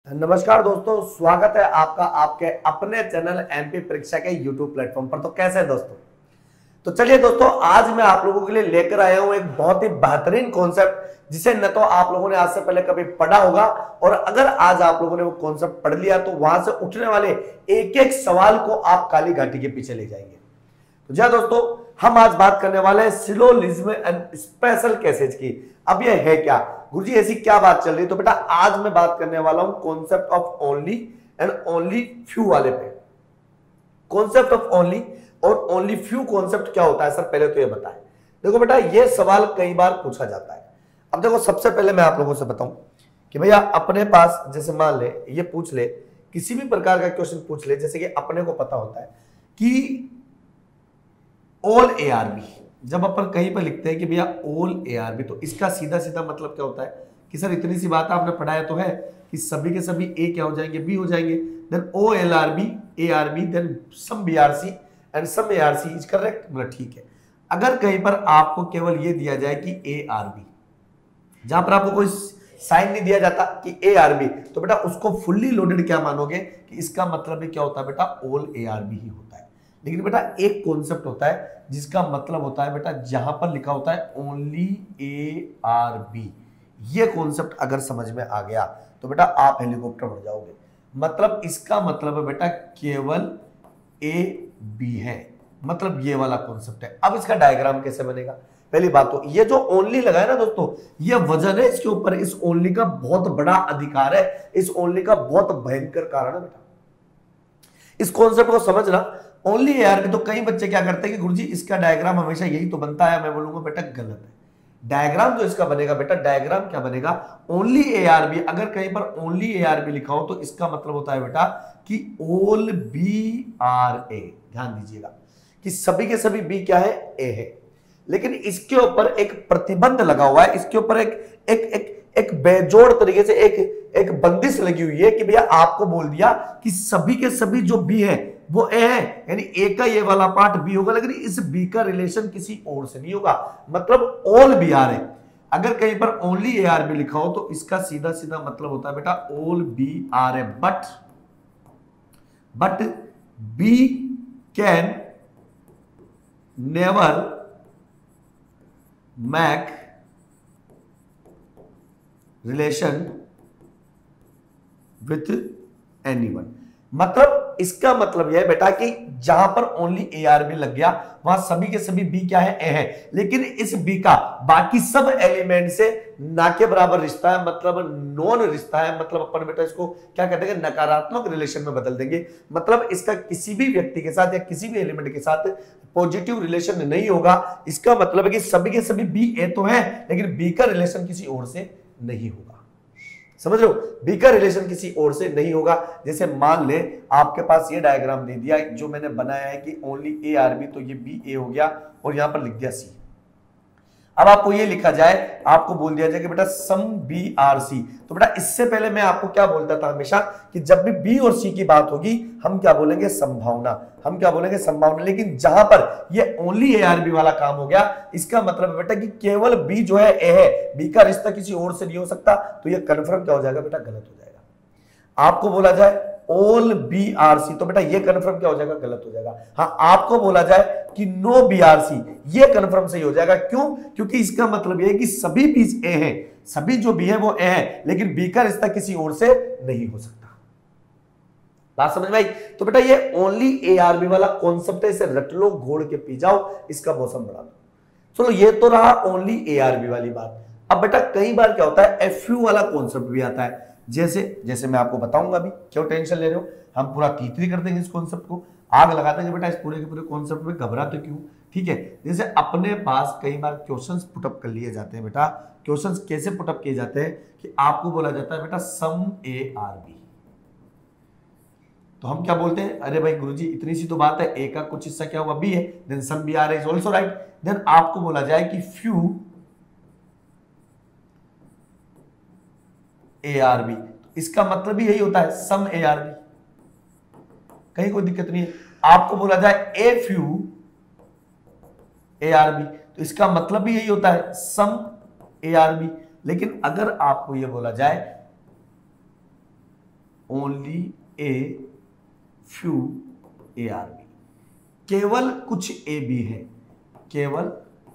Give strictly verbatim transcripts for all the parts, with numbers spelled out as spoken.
नमस्कार दोस्तों, स्वागत है आपका आपके अपने चैनल एमपी परीक्षा के यूट्यूब प्लेटफॉर्म पर। तो कैसे हैं दोस्तों? तो चलिए दोस्तों, आज मैं आप लोगों के लिए लेकर आया हूं एक बहुत ही बेहतरीन कॉन्सेप्ट जिसे न तो आप लोगों ने आज से पहले कभी पढ़ा होगा, और अगर आज आप लोगों ने वो कॉन्सेप्ट पढ़ लिया तो वहां से उठने वाले एक एक सवाल को आप काली घाटी के पीछे ले जाएंगे। तो जी दोस्तों, हम आज बात करने वाले हैं सिलोजिज्म एंड स्पेशल केसेज की। अब ये है क्या गुरुजी, ऐसी क्या बात चल रही है? तो बेटा आज मैं बात करने वाला हूं concept of only and only few वाले पे। कॉन्सेप्ट ऑफ ओनली और ओनली फ्यू कॉन्सेप्ट क्या होता है सर, पहले तो ये बताएं। देखो बेटा, ये सवाल कई बार पूछा जाता है। अब देखो, सबसे पहले मैं आप लोगों से बताऊं कि भैया अपने पास जैसे मान ले, ये पूछ ले, किसी भी प्रकार का क्वेश्चन पूछ ले, जैसे कि अपने को पता होता है कि ऑल ए आर बी, जब अपन कहीं पर लिखते हैं कि भैया ऑल ए आर बी, तो इसका सीधा सीधा मतलब क्या होता है कि सर इतनी सी बात आपने पढ़ाया तो है कि सभी के सभी ए क्या हो जाएंगे, बी हो जाएंगे। Then all are B, A are B, then some B are C and some A are C is correct. मतलब ठीक है। अगर कहीं पर आपको केवल ये दिया जाए कि ए आर बी, जहां पर आपको कोई साइन नहीं दिया जाता कि ए आर बी, तो बेटा उसको फुल्ली लोडेड क्या मानोगे कि इसका मतलब भी क्या होता है बेटा, ऑल ए आर बी ही होता है। लेकिन बेटा एक कॉन्सेप्ट होता है जिसका मतलब होता है बेटा, जहां पर लिखा होता है ओनली ए आर बी, ये कॉन्सेप्ट अगर समझ में आ गया तो बेटा आप हेलीकॉप्टर बढ़ जाओगे। मतलब इसका मतलब है बेटा केवल ए बी है, मतलब ये वाला कॉन्सेप्ट है। अब इसका डायग्राम कैसे बनेगा? पहली बात तो ये जो ओनली लगा है ना दोस्तों, ये वजन है इसके ऊपर। इस ओनली का बहुत बड़ा अधिकार है, इस ओनली का बहुत भयंकर कारण है बेटा। इस कॉन्सेप्ट को समझना। ओनली ए आर बी, तो कई बच्चे क्या करते हैं कि गुरुजी इसका डायग्राम हमेशा यही तो बनता है। मैं बोलूंगा बेटा गलत है। डायग्राम जो इसका बनेगा बेटा, डायग्राम क्या बनेगा, ओनली ए आर बी। अगर कहीं पर ओनली ए आर बी लिखा हो तो इसका मतलब होता है बेटा कि ऑल बी आर ए। ध्यान दीजिएगा कि सभी के सभी बी क्या है, ए है। लेकिन इसके ऊपर एक प्रतिबंध लगा हुआ है, इसके ऊपर एक एक एक एक बेजोड़ तरीके से एक एक बंदिश लगी हुई है कि भैया आपको बोल दिया कि सभी के सभी जो बी है वो ए है, यानी ए का ये वाला पार्ट बी होगा, लेकिन इस बी का रिलेशन किसी और से नहीं होगा, मतलब ऑल बी आर है। अगर कहीं पर ओनली ए आर बी लिखा हो तो इसका सीधा सीधा मतलब होता है बेटा ऑल बी आर है। But but B can never make relation with anyone. मतलब इसका मतलब यह है बेटा कि जहां पर ओनली ए आर बी लग गया वहां सभी के सभी बी क्या है, ए है। लेकिन इस बी का बाकी सब एलिमेंट से ना के बराबर रिश्ता है, मतलब नॉन रिश्ता है। मतलब अपन बेटा इसको क्या कहते हैं, नकारात्मक रिलेशन में बदल देंगे। मतलब इसका किसी भी व्यक्ति के साथ या किसी भी एलिमेंट के साथ पॉजिटिव रिलेशन नहीं होगा। इसका मतलब है कि सभी के सभी बी ए तो है, लेकिन बी का रिलेशन किसी और से नहीं होगा। समझ लो, बी का रिलेशन किसी और से नहीं होगा। जैसे मान ले आपके पास ये डायग्राम दे दिया जो मैंने बनाया है कि ओनली ए आर बी, तो ये बी ए हो गया और यहां पर लिख दिया सी। अब आपको ये लिखा जाए, आपको बोल दिया जाए कि बेटा सम बी आर सी, तो बेटा इससे पहले मैं आपको क्या बोलता था हमेशा कि जब भी बी और सी की बात होगी हम क्या बोलेंगे, संभावना। हम क्या बोलेंगे, संभावना। लेकिन जहां पर ये ओनली ए आर बी वाला काम हो गया, इसका मतलब बेटा कि केवल बी जो है ए है, बी का रिश्ता किसी और से नहीं हो सकता, तो ये कन्फर्म क्या हो जाएगा बेटा, गलत हो जाएगा। आपको बोला जाए ऑल बी आर सी, तो बेटा ये कन्फर्म क्या हो जाएगा, गलत हो जाएगा। हाँ, आपको बोला जाए कि नो बी आर सी, ये कन्फर्म सही हो जाएगा। क्यों? क्योंकि इसका मतलब ये है कि सभी बी ए हैं, सभी जो बी है वो ए है, लेकिन बी का रिश्ता किसी और से नहीं हो सकता। बात समझ में आई? तो बेटा ये ओनली ए आर बी वाला कॉन्सेप्ट है, इसे रट लो, घोड़ के पी जाओ, इसका मौसम बढ़ा दो। चलो ये तो रहा ओनली ए आर बी वाली बात। अब बेटा कई बार क्या होता है, एफ यू वाला कॉन्सेप्ट भी आता है। जैसे जैसे मैं आपको बताऊंगा अभी, क्यों टेंशन ले रहे हो, हम पूरा तीतरी कर देंगे इस कॉन्सेप्ट को, आग लगा देंगे बेटा इस पूरे के पूरे कॉन्सेप्ट में। घबराते क्यों? ठीक है। जैसे अपने पास कई बार क्वेश्चंस पुटअप कर लिए जाते हैं बेटा। क्वेश्चंस कैसे पुटअप किए जाते हैं कि आपको बोला जाता है बेटा सम ए आर बी, तो हम क्या बोलते हैं, अरे भाई गुरुजी इतनी सी तो बात है, ए का कुछ हिस्सा क्या हुआ, बी है, then some B are is also right. देन आपको बोला जाए कि फ्यू ए आर बी, इसका मतलब भी यही होता है सम ए आर बी, कहीं कोई दिक्कत नहीं है। आपको बोला जाए a few A are B, तो इसका मतलब भी यही होता है सम ए आर बी। लेकिन अगर आपको यह बोला जाए only a few A are B, केवल कुछ ए बी है, केवल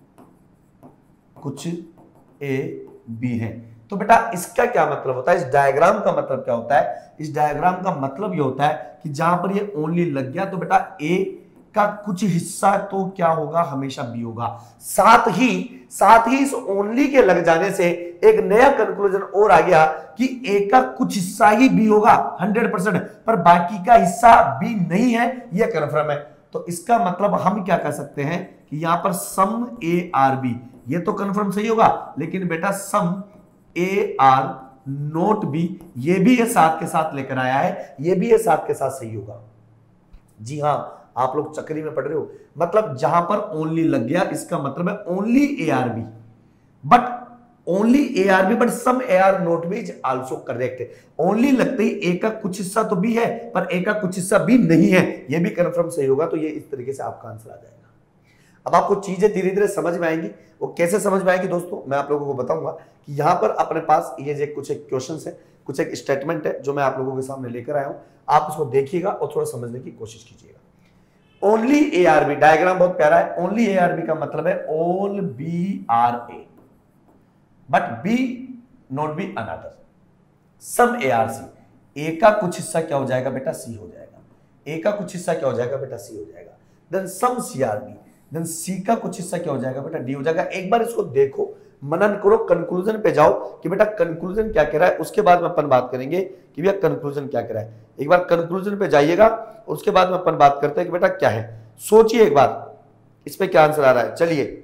कुछ ए बी है। तो बेटा इसका क्या मतलब होता है, इस डायग्राम का मतलब क्या होता है, इस डायग्राम का मतलब ये होता है कि जहां पर ये ओनली लग गया तो बेटा ए का कुछ हिस्सा तो क्या होगा, हमेशा बी होगा। साथ ही साथ ही इस ओनली के लग जाने से एक नया कंक्लूजन और आ गया कि ए का कुछ हिस्सा ही बी होगा हंड्रेड परसेंट, पर बाकी का हिस्सा बी नहीं है, यह कन्फर्म है। तो इसका मतलब हम क्या कर सकते हैं कि यहां पर सम ए आर बी, ये तो कन्फर्म सही होगा, लेकिन बेटा some A are not B, ये भी ये साथ के साथ लेकर आया है, ये भी ये साथ के साथ सही होगा। जी हां, आप लोग चक्री में पढ़ रहे हो, मतलब जहां पर ओनली लग गया इसका मतलब है only A are B, but only A are B but some A are not B is also correct. Only लगते ही ए का कुछ हिस्सा तो बी है, पर ए का कुछ हिस्सा बी नहीं है, ये भी कंफर्म सही होगा। तो ये इस तरीके से आपका आंसर आ जाएगा। अब आपको चीजें धीरे धीरे समझ में आएंगी। वो कैसे समझ में आएगी दोस्तों, मैं आप लोगों को बताऊंगा कि यहां पर अपने पास ये जो कुछ एक क्वेश्चन है, कुछ एक स्टेटमेंट है जो मैं आप लोगों के सामने लेकर आया हूं, आप उसको देखिएगा और थोड़ा समझने की कोशिश कीजिएगा। Only A are B, diagram बहुत प्यारा है। ओनली ए आर बी का मतलब है all B are A but B not B another. Some A are C, A का कुछ हिस्सा क्या हो जाएगा बेटा, सी हो जाएगा। ए का कुछ हिस्सा क्या हो जाएगा बेटा, सी हो जाएगा। Then some C are B, then C का कुछ हिस्सा क्या हो जाएगा बेटा, डी हो जाएगा। एक बार इसको देखो, मनन करो, कंक्लूजन पे जाओ कि बेटा कंक्लूजन क्या कह रहा है, उसके बाद में अपन बात करेंगे कि भैया कंक्लूजन क्या कह रहा है। एक बार कंक्लूजन पे जाइएगा, उसके बाद में अपन बात करते हैं कि बेटा क्या है। सोचिए एक बार इस पे क्या आंसर आ रहा है, चलिए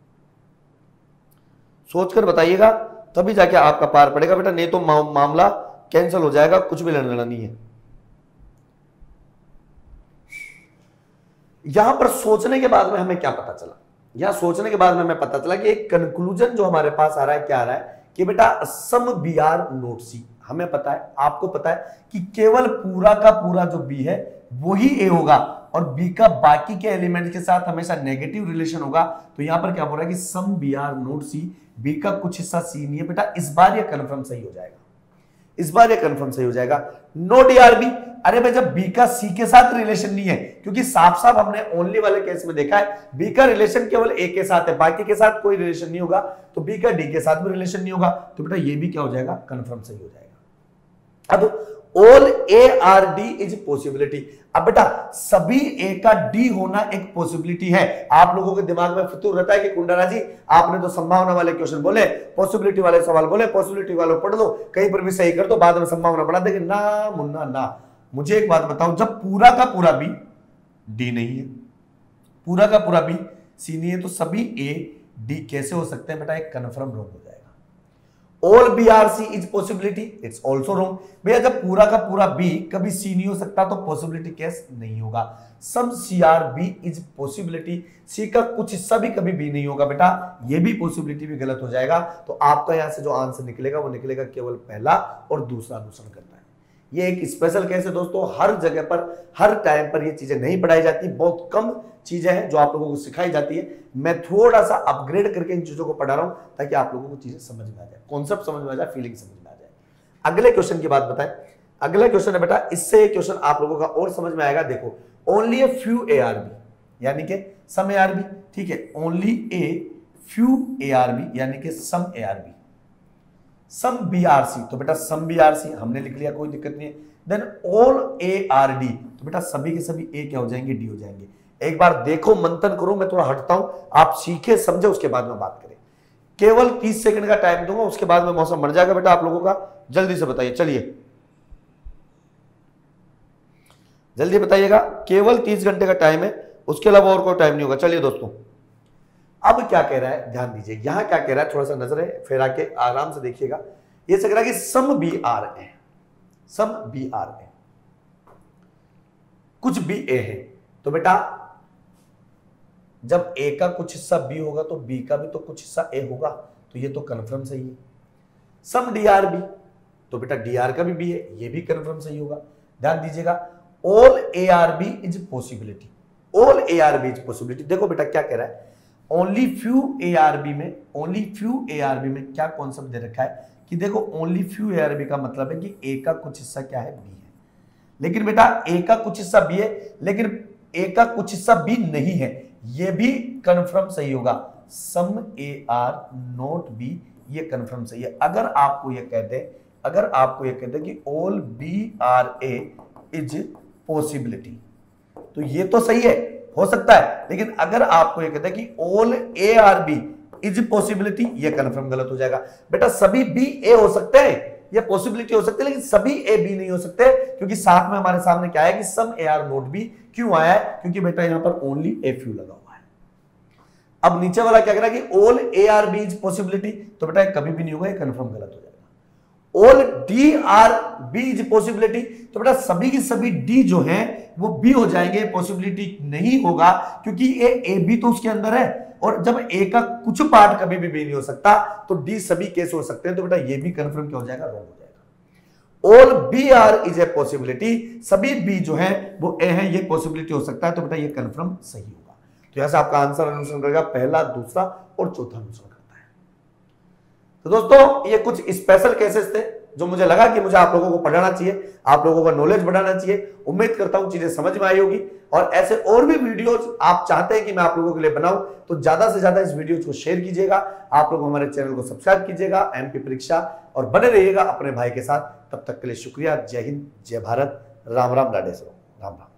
सोचकर बताइएगा, तभी जाके आपका पार पड़ेगा बेटा, नहीं तो मा, मामला कैंसिल हो जाएगा, कुछ भी लड़ना नहीं है। यहां पर सोचने के बाद में हमें क्या पता चला, यहां सोचने के बाद में हमें पता चला कि एक कंक्लूजन जो हमारे पास आ रहा है, क्या आ रहा है कि बेटा some B are not C. हमें पता है, आपको पता है कि केवल पूरा का पूरा जो बी है वही ए होगा और बी का बाकी के एलिमेंट के साथ हमेशा नेगेटिव रिलेशन होगा। तो यहां पर क्या बोल रहा है कि some B are not C, B का कुछ हिस्सा सी नहीं है बेटा। इस बार यह कंफर्म सही हो जाएगा, इस बार ये कंफर्म सही हो जाएगा। नो डी आर बी, अरे भाई जब बी का सी के साथ रिलेशन नहीं है, क्योंकि साफ साफ हमने ओनली वाले केस में देखा है बी का रिलेशन केवल ए के साथ है, बाकी के साथ कोई रिलेशन नहीं होगा, तो बी का डी के साथ भी रिलेशन नहीं होगा, तो बेटा ये भी क्या हो जाएगा, कंफर्म सही हो जाएगा। अब all A are D is possibility, अब बेटा सभी ए का डी होना एक पॉसिबिलिटी है। आप लोगों के दिमाग में फितूर रहता है कि कुंडारा जी आपने तो संभावना वाले क्वेश्चन बोले, पॉसिबिलिटी वाले सवाल बोले, पॉसिबिलिटी वाले पढ़ दो, कहीं पर भी सही कर दो, बाद में संभावना बढ़ा देंगे। ना मुन्ना ना, मुझे एक बात बताओ, जब पूरा का पूरा बी डी नहीं है, पूरा का पूरा बी सी नहीं है, तो सभी ए डी कैसे हो सकते हैं बेटा, एक कन्फर्म रॉन्ग हो जाएगा। All B are C is possibility, it's also wrong. भैया जब पूरा का पूरा बी कभी सी नहीं हो सकता तो पॉसिबिलिटी केस नहीं होगा। Some C are B is possibility, C का कुछ हिस्सा भी कभी बी नहीं होगा बेटा, ये भी पॉसिबिलिटी भी गलत हो जाएगा। तो आपका यहां से जो आंसर निकलेगा वो निकलेगा केवल पहला और दूसरा अनुसरण करना है। ये एक स्पेशल केस है दोस्तों, हर जगह पर हर टाइम पर ये चीजें नहीं पढ़ाई जाती, बहुत कम चीजें हैं जो आप लोगों को सिखाई जाती है। मैं थोड़ा सा अपग्रेड करके इन चीजों को पढ़ा रहा हूं ताकि आप लोगों को चीजें समझ में आ जाए, कॉन्सेप्ट समझ में आ जाए, फीलिंग समझ में आ जाए। अगले क्वेश्चन की बात बताएं, अगला क्वेश्चन है बेटा, इससे क्वेश्चन आप लोगों का और समझ में आएगा। देखो only a few A are B यानी कि सम ए आर बी, ठीक है, only a few A are B यानी कि some A are B, some B are C, तो बेटा सम बी आर सी हमने लिख लिया, कोई दिक्कत नहीं है। Then all A are D, तो बेटा सभी के सभी ए क्या हो जाएंगे, डी हो जाएंगे। एक बार देखो, मंथन करो, मैं थोड़ा हटता हूं, आप सीखे समझे उसके बाद में बात करें। केवल तीस सेकंड का टाइम दूंगा, उसके बाद में मौसम बढ़ जाएगा बेटा आप लोगों का। जल्दी से बताइए, चलिए जल्दी बताइएगा, केवल तीस घंटे का टाइम है, उसके अलावा और कोई टाइम नहीं होगा। चलिए दोस्तों, अब क्या कह रहा है ध्यान दीजिए, यहां क्या कह रहा है, थोड़ा सा नजर है फेरा के आराम से देखिएगा। ये कह रहा है कि some B are A, some B are A, कुछ बी ए है, तो बेटा जब ए का कुछ हिस्सा बी होगा तो बी का भी तो कुछ हिस्सा ए होगा, तो ये तो कन्फर्म सही है। सम डी आर बी, तो बेटा डी आर का भी बी है, ये भी कन्फर्म सही होगा। ध्यान दीजिएगा, all A are B is possibility, all A are B is possibility. देखो बेटा क्या कह रहा है, only few A are B में, only few A are B में क्या कॉन्सेप्ट दे रखा है कि देखो only few A are B का मतलब है कि ए का कुछ हिस्सा क्या है, बी है। लेकिन बेटा ए का कुछ हिस्सा बी है, लेकिन ए का कुछ हिस्सा बी नहीं है, ये भी कन्फर्म सही होगा। Some A are not B, ये कन्फर्म सही है। अगर आपको ये कहते हैं अगर आपको ये कहते हैं कि all B are A is possibility, तो ये तो सही है, हो सकता है। लेकिन अगर आपको ये कहते हैं कि all A are B is possibility, ये कन्फर्म गलत हो जाएगा। बेटा सभी बी ए हो सकते हैं, ये पॉसिबिलिटी हो सकती है, लेकिन सभी ए बी नहीं हो सकते, क्योंकि साथ में हमारे सामने क्या है कि some A are not B. क्यों आया है? क्योंकि बेटा यहां पर ओनली ए फ्यू लगा हुआ है। अब नीचे वाला क्या कह रहा है कि all A are B is possibility, तो बेटा कभी भी नहीं होगा, ये कन्फर्म गलत हो जाएगा। All D are B is possibility, तो बेटा सभी की सभी डी जो है वो बी हो जाएंगे, पॉसिबिलिटी नहीं होगा, क्योंकि ए ए बी तो उसके अंदर है, और जब ए का कुछ पार्ट कभी भी बी नहीं हो सकता, तो डी सभी कैसे हो सकते हैं? तो बेटा ये भी कंफर्म क्या हो जाएगा? रॉन्ग हो जाएगा। All B are is A possibility, सभी बी जो है वो ए है, ये पॉसिबिलिटी हो सकता है, तो बेटा ये कंफर्म सही होगा। तो ऐसा आपका आंसर अनुसरण करेगा पहला, दूसरा और चौथा अनुसरण करता है। तो दोस्तों ये कुछ स्पेशल केसेस थे जो मुझे लगा कि मुझे आप लोगों को पढ़ाना चाहिए, आप लोगों का नॉलेज बढ़ाना चाहिए। उम्मीद करता हूं चीजें समझ में आई होगी, और ऐसे और भी वीडियोस आप चाहते हैं कि मैं आप लोगों के लिए बनाऊं, तो ज्यादा से ज्यादा इस वीडियो को शेयर कीजिएगा। आप लोग हमारे चैनल को सब्सक्राइब कीजिएगा, एमपी परीक्षा, और बने रहिएगा अपने भाई के साथ। तब तक के लिए शुक्रिया। जय हिंद, जय भारत, राम राम, राधेश्वर, राम राम।